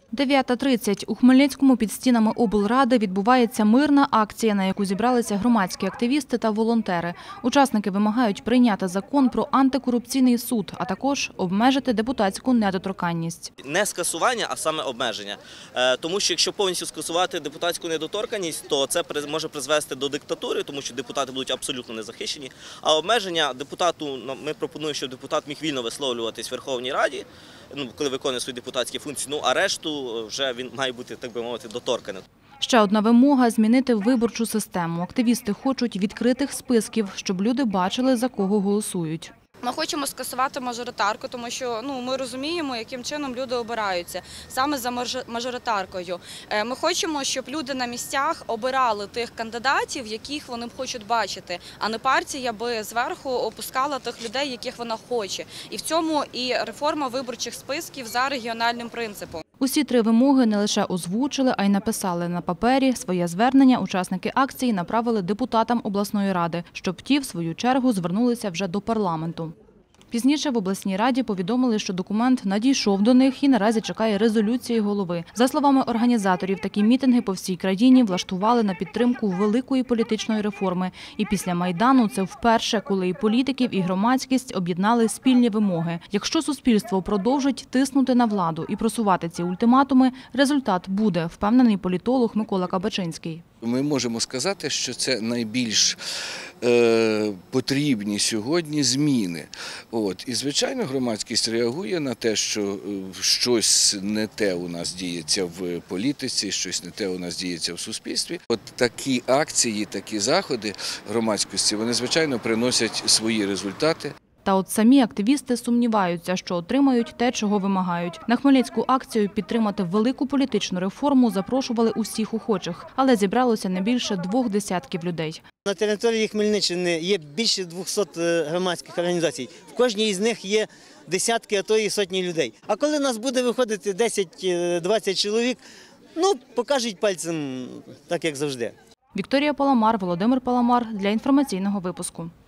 9:30. У Хмельницькому під стінами облради відбувається мирна акція, на яку зібралися громадські активісти та волонтери. Учасники вимагають прийняти закон про антикорупційний суд, а також обмежити депутатську недоторканність. Не скасування, а саме обмеження. Тому що якщо повністю скасувати депутатську недоторканність, то це може призвести до диктатури, тому що депутати будуть абсолютно незахищені. А обмеження депутату, ми пропонуємо, щоб депутат міг вільно висловлюватись в Верховній Раді, коли виконує свої депутатські функції, а решту вже він має бути, так би мовити, доторканим. Ще одна вимога – змінити виборчу систему. Активісти хочуть відкритих списків, щоб люди бачили, за кого голосують. Ми хочемо скасувати мажоритарку, тому що ми розуміємо, яким чином люди обираються, саме за мажоритаркою. Ми хочемо, щоб люди на місцях обирали тих кандидатів, яких вони хочуть бачити, а не партія би зверху опускала тих людей, яких вона хоче. І в цьому і реформа виборчих списків за регіональним принципом. Усі три вимоги не лише озвучили, а й написали на папері. Своє звернення учасники акції направили депутатам обласної ради, щоб ті, в свою чергу, звернулися вже до парламенту. Пізніше в обласній раді повідомили, що документ надійшов до них і наразі чекає резолюції голови. За словами організаторів, такі мітинги по всій країні влаштували на підтримку великої політичної реформи. І після Майдану це вперше, коли і політиків, і громадськість об'єднали спільні вимоги. Якщо суспільство продовжить тиснути на владу і просувати ці ультиматуми, результат буде, впевнений політолог Микола Кабачинський. Ми можемо сказати, що це найбільш потрібні сьогодні зміни. І, звичайно, громадськість реагує на те, що щось не те у нас діється в політиці, щось не те у нас діється в суспільстві. Такі акції, такі заходи громадськості, вони, звичайно, приносять свої результати. Та от самі активісти сумніваються, що отримають те, чого вимагають. На Хмельницьку акцію підтримати велику політичну реформу запрошували усіх охочих, але зібралося не більше 2 десятків людей. На території Хмельниччини є більше 200 громадських організацій. В кожній із них є десятки, а то і сотні людей. А коли нас буде виходити 10-20 чоловік, покажуть пальцем, так як завжди. Вікторія Паламар, Володимир Паламар для інформаційного випуску.